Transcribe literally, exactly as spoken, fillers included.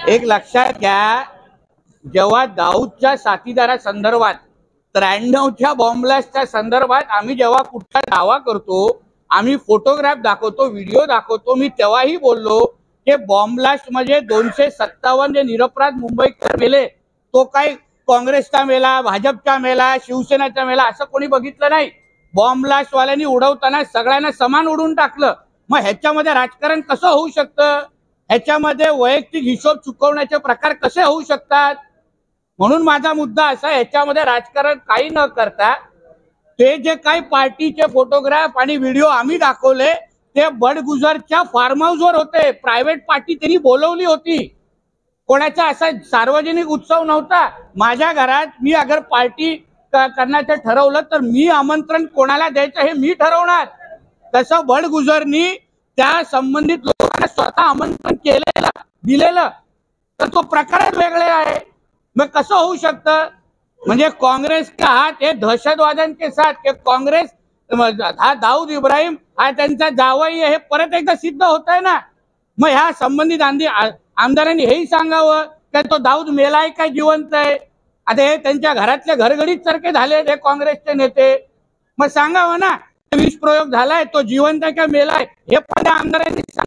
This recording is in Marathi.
एक लक्षात घ्या, जेव्हा दाऊदच्या साथीदारासंदर्भात त्र्याण्णवच्या बॉम्ब ब्लास्टच्या संदर्भात आम्ही जेव्हा कुठला दावा करतो, आम्ही फोटोग्राफ दाखवतो, व्हिडिओ दाखवतो, मी तेव्हाही बोललो की बॉम्ब ब्लास्ट म्हणजे दोनशे सत्तावन्न जे निरपराध मुंबईकर मेले, तो काही काँग्रेसचा मेला, भाजपचा मेला, शिवसेनेचा मेला असं कोणी बघितलं नाही. बॉम्ब ब्लास्ट वाल्यांनी उडवताना सगळ्यांना समान उडून टाकलं. मग ह्याच्यामध्ये राजकारण कसं होऊ शकतं? ह्याच्यामध्ये वैयक्तिक हिशोब चुकवण्याचे प्रकार कसे होऊ शकतात? म्हणून माझा मुद्दा असा, ह्याच्यामध्ये राजकारण काही न करता ते जे काही पार्टीचे फोटोग्राफ आणि व्हिडिओ आम्ही दाखवले ते बडगुजरच्या फार्म हाऊसवर होते. प्रायव्हेट पार्टी त्यांनी बोलवली होती, कोणाचा असा सार्वजनिक उत्सव नव्हता. माझ्या घरात मी अगर पार्टी करण्याचं ठरवलं तर मी आमंत्रण कोणाला द्यायचं हे मी ठरवणार. तसं बडगुजरनी त्या संबंधित लोकांना स्वतः आमंत्रण केलेलं दिलेलं, तर तो प्रकारच वेगळे आहे. मग कसं होऊ शकतं? म्हणजे काँग्रेस का हात हे दहशतवाद्यांचे साथ के काँग्रेस हा दाऊद इब्राहिम हा त्यांचा जावई हे परत एकदा सिद्ध होत आहे ना. मग ह्या संबंधित आमदारांनी हेही सांगावं की तो दाऊद मेलाय काय जिवंत आहे. आता हे त्यांच्या घरातले घरगडीत सारखे झाले हे काँग्रेसचे नेते. मग सांगावं ना, विष प्रयोग झालाय, तो जिवंत आहे का मेलाय हे पण आमदारांनी